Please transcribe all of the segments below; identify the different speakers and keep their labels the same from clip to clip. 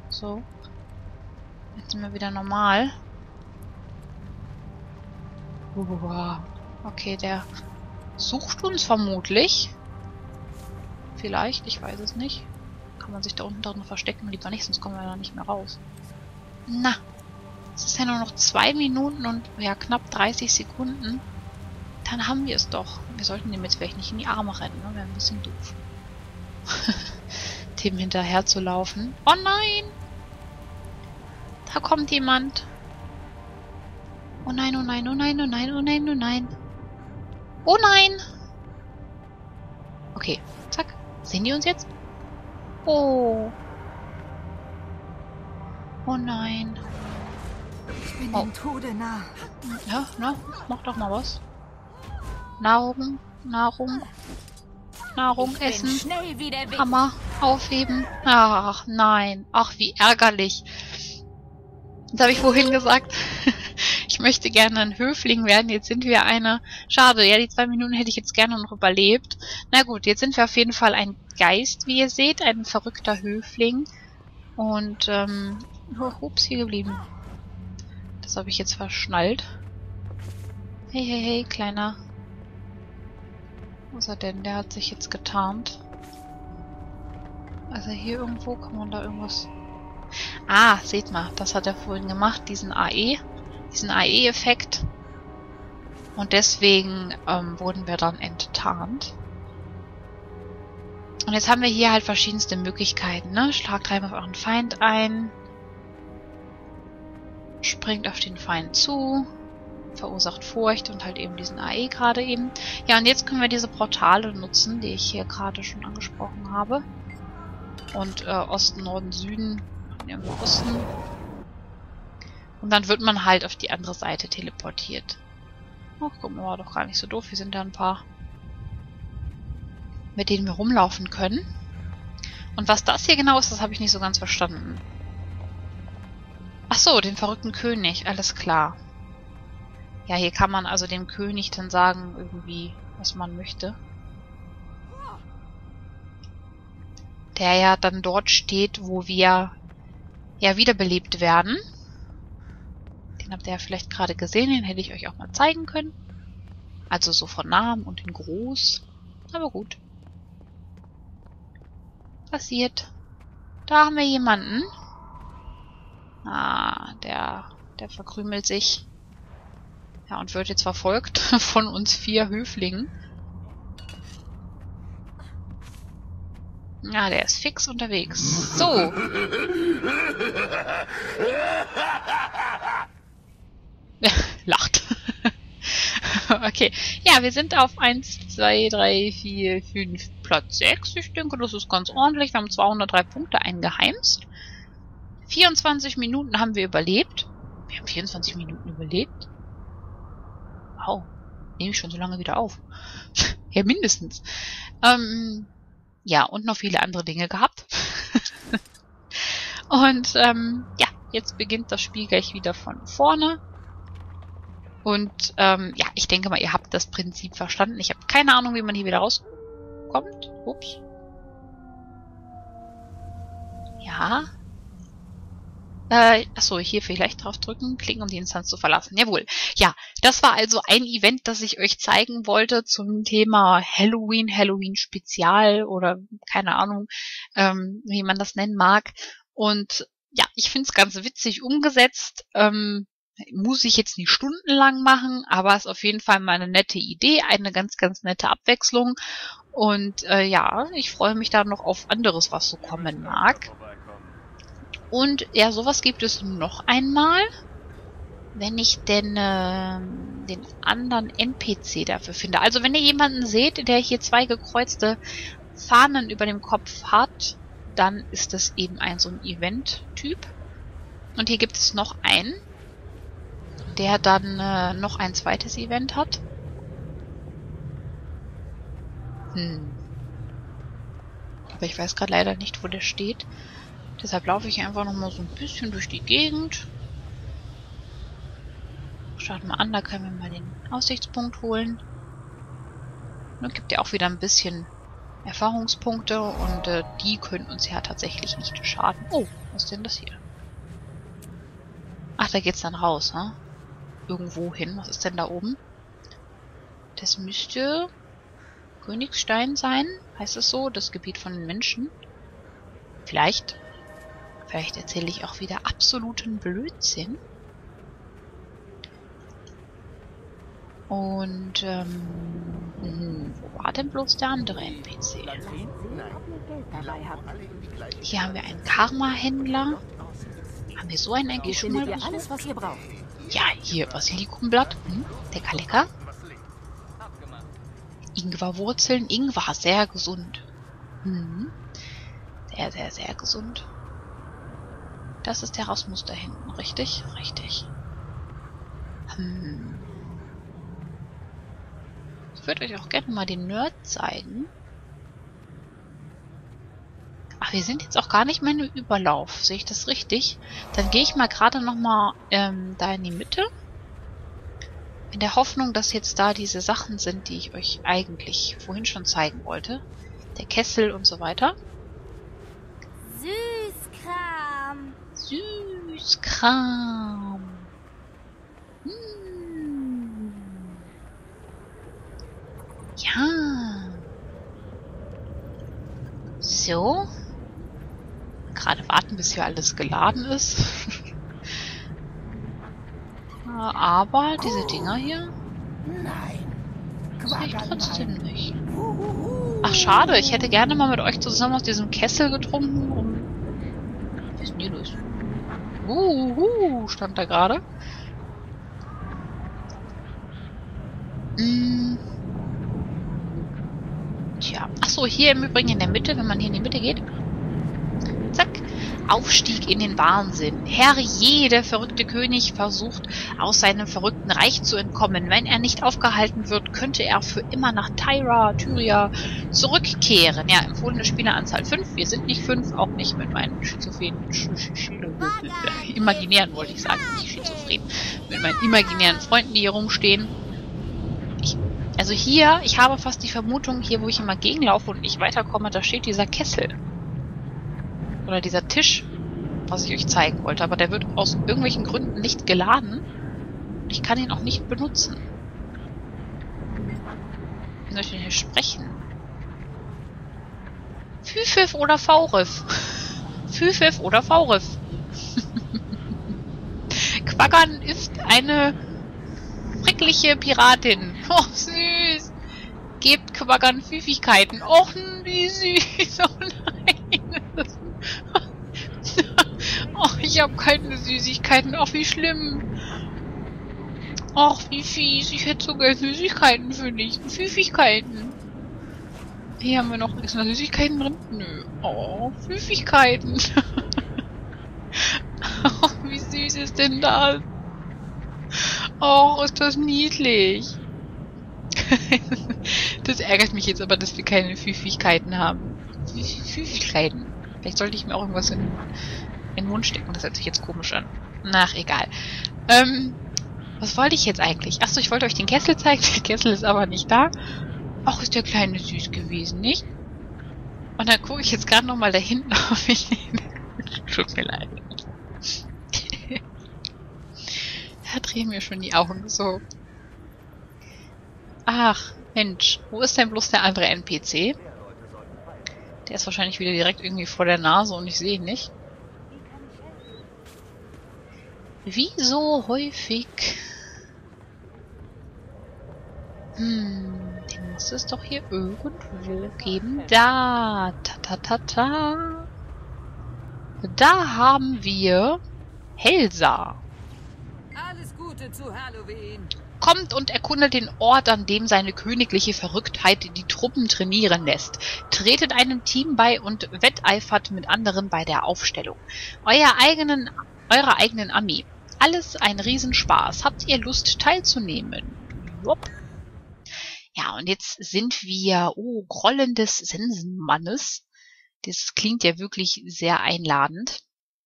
Speaker 1: So. Jetzt sind wir wieder normal. Okay, der sucht uns vermutlich. Vielleicht, ich weiß es nicht. Kann man sich da unten drin verstecken? Lieber nicht, sonst kommen wir da nicht mehr raus. Na, es ist ja nur noch 2 Minuten und ja, knapp 30 Sekunden. Dann haben wir es doch. Wir sollten dem jetzt vielleicht nicht in die Arme rennen, ne? Wäre ein bisschen doof. Dem hinterher zu laufen. Oh nein! Da kommt jemand. Oh nein, oh nein, oh nein, oh nein, oh nein, oh nein. Oh nein! Okay, zack. Sehen die uns jetzt? Oh. Oh nein.
Speaker 2: Ich bin dem Tode nah.
Speaker 1: Ja, na, mach doch mal was. Nahrung, Nahrung. Nahrung essen.
Speaker 2: Schnell wieder weg.
Speaker 1: Hammer, aufheben. Ach, nein. Ach, wie ärgerlich. Das habe ich vorhin gesagt. Ich möchte gerne ein Höfling werden. Jetzt sind wir eine. Schade, ja, die 2 Minuten hätte ich jetzt gerne noch überlebt. Na gut, jetzt sind wir auf jeden Fall ein Geist, wie ihr seht. Ein verrückter Höfling. Und, ups, hier geblieben. Das habe ich jetzt verschnallt. Hey, hey, hey, Kleiner. Wo ist er denn? Der hat sich jetzt getarnt. Also hier irgendwo, kann man da irgendwas... Ah, seht mal, das hat er vorhin gemacht, diesen AE-Effekt. Und deswegen wurden wir dann enttarnt. Und jetzt haben wir hier halt verschiedenste Möglichkeiten, ne? Schlagt dreimal auf euren Feind ein. Springt auf den Feind zu. Verursacht Furcht und halt eben diesen AE gerade eben. Ja, und jetzt können wir diese Portale nutzen, die ich hier gerade schon angesprochen habe. Und Osten, Norden, Süden, irgendwo Osten. Und dann wird man halt auf die andere Seite teleportiert. Ach, guck mal, war doch gar nicht so doof. Wir sind da ein paar, mit denen wir rumlaufen können. Und was das hier genau ist, das habe ich nicht so ganz verstanden. Ach so, den verrückten König, alles klar. Ja, hier kann man also dem König dann sagen, irgendwie, was man möchte. Der ja dann dort steht, wo wir ja wiederbelebt werden. Den habt ihr ja vielleicht gerade gesehen, den hätte ich euch auch mal zeigen können. Also so von Namen und in groß. Aber gut. Passiert. Da haben wir jemanden. Ah, der verkrümelt sich. Ja, und wird jetzt verfolgt von uns 4 Höflingen. Ja, der ist fix unterwegs. So. Lacht. Okay. Ja, wir sind auf 1, 2, 3, 4, 5, Platz 6. Ich denke, das ist ganz ordentlich. Wir haben 203 Punkte eingeheimst. 24 Minuten haben wir überlebt. Wir haben 24 Minuten überlebt. Wow. Nehme ich schon so lange wieder auf. Ja, mindestens. Ja, und noch viele andere Dinge gehabt. Und, ja, jetzt beginnt das Spiel gleich wieder von vorne. Und, ja, ich denke mal, ihr habt das Prinzip verstanden. Ich habe keine Ahnung, wie man hier wieder rauskommt. Ups. Ja. Achso, hier vielleicht drauf drücken, klicken, um die Instanz zu verlassen. Jawohl. Ja, das war also ein Event, das ich euch zeigen wollte zum Thema Halloween, Halloween-Spezial oder keine Ahnung, wie man das nennen mag. Und ja, ich finde es ganz witzig umgesetzt. Muss ich jetzt nicht stundenlang machen, aber ist auf jeden Fall mal eine nette Idee, eine ganz, ganz nette Abwechslung. Und ja, ich freue mich da noch auf anderes, was so kommen mag. Und ja, sowas gibt es noch einmal, wenn ich denn den anderen NPC dafür finde. Also wenn ihr jemanden seht, der hier 2 gekreuzte Fahnen über dem Kopf hat, dann ist das eben so ein Event-Typ. Und hier gibt es noch einen, der dann noch ein zweites Event hat. Aber ich weiß gerade leider nicht, wo der steht. Deshalb laufe ich einfach nochmal so ein bisschen durch die Gegend. Schaut mal an, da können wir mal den Aussichtspunkt holen. Dann gibt ja auch wieder ein bisschen Erfahrungspunkte und die können uns ja tatsächlich nicht schaden. Oh, Was ist denn das hier? Ach, da geht's dann raus, ne? Irgendwo hin. Was ist denn da oben? Das müsste Königstein sein. Heißt es so? Das Gebiet von den Menschen. Vielleicht. Vielleicht erzähle ich auch wieder absoluten Blödsinn. Und, wo war denn bloß der andere NPC? Hier haben wir einen Karma-Händler. Haben wir so einen eigentlich schon mal besucht?
Speaker 2: Alles, was ihr braucht.
Speaker 1: Ja, hier Basilikumblatt. Lecker, lecker. Ingwerwurzeln. Ingwer, sehr gesund. Sehr, sehr, sehr gesund. Das ist der Rasmus da hinten, richtig? Richtig. Ich würde euch auch gerne mal den Nerd zeigen. Ach, wir sind jetzt auch gar nicht mehr im Überlauf. Sehe ich das richtig? Dann gehe ich mal gerade nochmal da in die Mitte. In der Hoffnung, dass jetzt da diese Sachen sind, die ich euch eigentlich vorhin schon zeigen wollte. Der Kessel und so weiter.
Speaker 2: Süßkram.
Speaker 1: Süßkram. Ja. So. Gerade warten, bis hier alles geladen ist. Aber diese Dinger hier sehe ich trotzdem nicht. Ach, schade. Ich hätte gerne mal mit euch zusammen aus diesem Kessel getrunken. Was ist denn hier los? Stand da gerade. Tja. Achso, hier im Übrigen in der Mitte, wenn man hier in die Mitte geht. Zack. Aufstieg in den Wahnsinn. Herrje, der verrückte König versucht, aus seinem verrückten Reich zu entkommen. Wenn er nicht aufgehalten wird, könnte er für immer nach Tyria zurückkehren. Ja, empfohlene Spieleranzahl 5. Wir sind nicht 5, auch nicht mit meinen schizophrenen... imaginären, wollte ich sagen, nicht schizophren. Mit meinen imaginären Freunden, die hier rumstehen. Also hier, ich habe fast die Vermutung, hier wo ich immer gegenlaufe und nicht weiterkomme, da steht dieser Kessel. Oder dieser Tisch, was ich euch zeigen wollte. Aber der wird aus irgendwelchen Gründen nicht geladen. Und ich kann ihn auch nicht benutzen. Wie soll ich denn hier sprechen? Füfif oder Faurif? Füfif oder Faurif? Quaggan ist eine schreckliche Piratin. Oh, süß. Gebt Quaggan Süßigkeiten. Och, wie süß. Oh nein. Oh, ich habe keine Süßigkeiten. Ach, wie schlimm. Ach, wie fies. Ich hätte sogar Süßigkeiten für dich. Süßigkeiten. Hier haben wir noch extra Süßigkeiten drin. Nö. Oh, Süßigkeiten. Oh, wie süß ist denn das? Oh, ist das niedlich. Das ärgert mich jetzt aber, dass wir keine Süßigkeiten haben. Süßigkeiten. Vielleicht sollte ich mir auch irgendwas in den Mund stecken. Das hört sich jetzt komisch an. Ach, egal. Was wollte ich jetzt eigentlich? Achso, ich wollte euch den Kessel zeigen. Der Kessel ist aber nicht da. Ach, ist der Kleine süß gewesen, nicht? Und dann gucke ich jetzt gerade nochmal da hinten, ob ich den... Tut mir leid. Da drehen mir schon die Augen so. Ach, Mensch. Wo ist denn bloß der andere NPC? Der ist wahrscheinlich wieder direkt irgendwie vor der Nase und ich sehe ihn nicht. Wie so häufig. Den muss es doch hier irgendwo geben. Da. Ta. Da haben wir Helsa.
Speaker 2: Alles Gute zu Halloween.
Speaker 1: Kommt und erkundet den Ort, an dem seine königliche Verrücktheit die Truppen trainieren lässt. Tretet einem Team bei und wetteifert mit anderen bei der Aufstellung. Eurer eigenen Armee. Alles ein Riesenspaß. Habt ihr Lust teilzunehmen? Jupp. Ja, und jetzt sind wir, Grollen des Sensenmannes. Das klingt ja wirklich sehr einladend.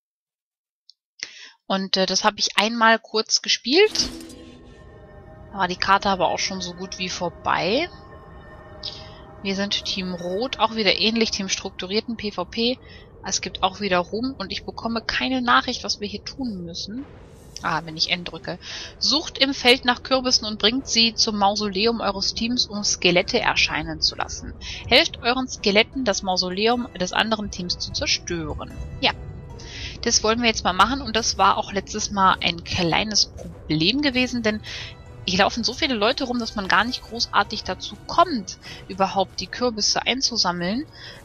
Speaker 1: Und das habe ich einmal kurz gespielt. Da war die Karte aber auch schon so gut wie vorbei. Wir sind Team Rot, auch wieder ähnlich, Team strukturierten PvP. Es gibt auch wieder Ruhm und ich bekomme keine Nachricht, was wir hier tun müssen. Ah, wenn ich N drücke. Sucht im Feld nach Kürbissen und bringt sie zum Mausoleum eures Teams, um Skelette erscheinen zu lassen. Helft euren Skeletten, das Mausoleum des anderen Teams zu zerstören. Ja, das wollen wir jetzt mal machen und das war auch letztes Mal ein kleines Problem gewesen, denn hier laufen so viele Leute rum, dass man gar nicht großartig dazu kommt, überhaupt die Kürbisse einzusammeln.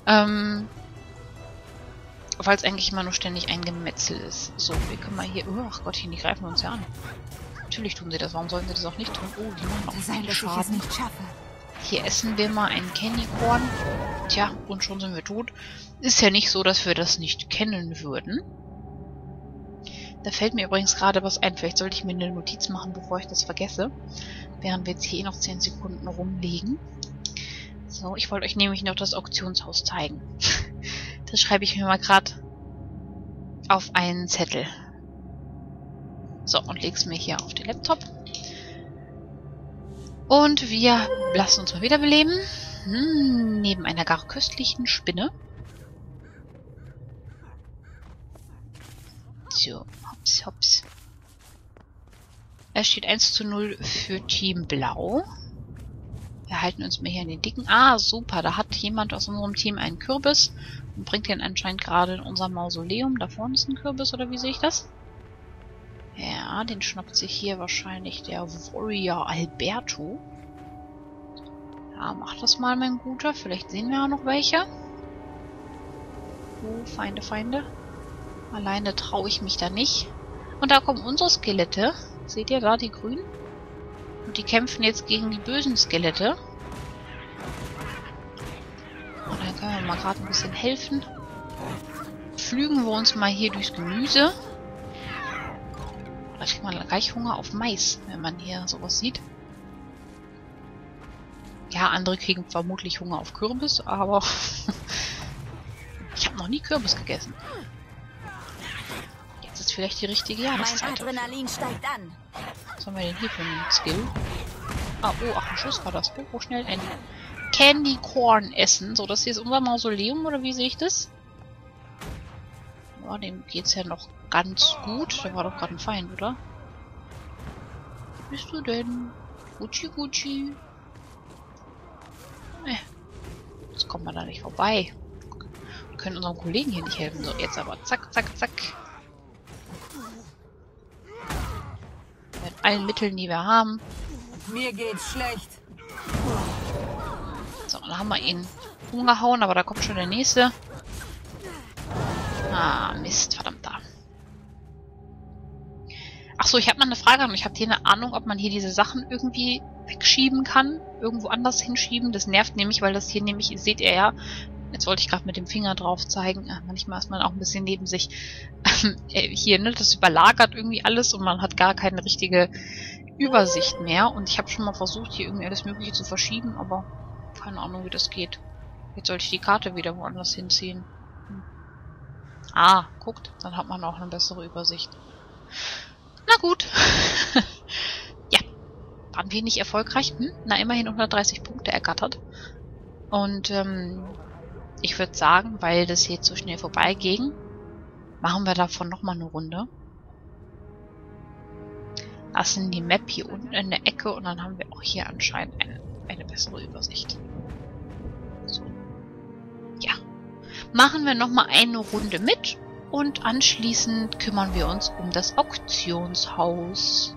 Speaker 1: Weil es eigentlich immer nur ständig ein Gemetzel ist. So, wir können mal hier... Oh, ach Gottchen, die greifen uns ja an. Natürlich tun sie das. Warum sollten sie das auch nicht tun? Oh, die machen auch viel Schaden. Hier essen wir mal ein Candycorn. Tja, und schon sind wir tot. Ist ja nicht so, dass wir das nicht kennen würden. Da fällt mir übrigens gerade was ein. Vielleicht sollte ich mir eine Notiz machen, bevor ich das vergesse. Während wir jetzt hier noch 10 Sekunden rumliegen. So, ich wollte euch nämlich noch das Auktionshaus zeigen. Das schreibe ich mir mal gerade auf einen Zettel. So, und lege es mir hier auf den Laptop. Und wir lassen uns mal wiederbeleben. Neben einer gar köstlichen Spinne. So, hops, hops. Es steht 1:0 für Team Blau. Wir halten uns mal hier an den dicken... Ah, super, da hat jemand aus unserem Team einen Kürbis und bringt den anscheinend gerade in unser Mausoleum. Da vorne ist ein Kürbis, oder wie sehe ich das? Ja, den schnappt sich hier wahrscheinlich der Warrior Alberto. Ja, mach das mal, mein Guter. Vielleicht sehen wir ja noch welche. Oh, Feinde, Feinde. Alleine traue ich mich da nicht. Und da kommen unsere Skelette. Seht ihr da, die grünen? Und die kämpfen jetzt gegen die bösen Skelette. Und dann können wir mal gerade ein bisschen helfen. Pflügen wir uns mal hier durchs Gemüse. Da kriegt man gleich Hunger auf Mais, wenn man hier sowas sieht. Ja, andere kriegen vermutlich Hunger auf Kürbis, aber ich habe noch nie Kürbis gegessen. Jetzt ist vielleicht die richtige Jahreszeit.
Speaker 2: Mein Adrenalin steigt an.
Speaker 1: Was haben wir denn hier für einen Skill? Ah, oh, ach, ein Schuss war das. Oh, schnell ein Candy Corn essen. So, das hier ist unser Mausoleum, oder wie sehe ich das? Ja, dem geht's ja noch ganz gut. Der war doch gerade ein Feind, oder? Wo bist du denn? Gucci, Gucci. Jetzt kommt man da nicht vorbei. Wir können unserem Kollegen hier nicht helfen. So, jetzt aber zack, zack, zack. Mit allen Mitteln, die wir haben.
Speaker 2: Mir geht's schlecht.
Speaker 1: So, dann haben wir ihn umgehauen, aber da kommt schon der nächste. Ah, Mist, verdammt da. Achso, ich habe mal eine Frage und ich habe hier eine Ahnung, ob man hier diese Sachen irgendwie wegschieben kann. Irgendwo anders hinschieben. Das nervt nämlich, weil das hier nämlich, seht ihr ja, jetzt wollte ich gerade mit dem Finger drauf zeigen. Manchmal ist man auch ein bisschen neben sich. Hier, ne, das überlagert irgendwie alles und man hat gar keine richtige Übersicht mehr. Und ich habe schon mal versucht, hier irgendwie alles Mögliche zu verschieben, aber keine Ahnung, wie das geht. Jetzt sollte ich die Karte wieder woanders hinziehen. Ah, guckt, dann hat man auch eine bessere Übersicht. Na gut. Ja, waren wir nicht erfolgreich? Na, immerhin 130 Punkte ergattert. Und ich würde sagen, weil das jetzt so schnell vorbeiging, machen wir davon nochmal eine Runde. Lassen die Map hier unten in der Ecke und dann haben wir auch hier anscheinend eine bessere Übersicht. So. Ja. Machen wir nochmal eine Runde mit und anschließend kümmern wir uns um das Auktionshaus.